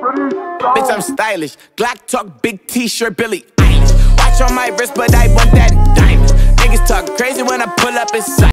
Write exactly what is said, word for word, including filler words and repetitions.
Bitch, I'm stylish. Glock talk, big t-shirt, Billie Eilish. Watch on my wrist, but I want that diamond. Niggas talk crazy when I pull up in sight.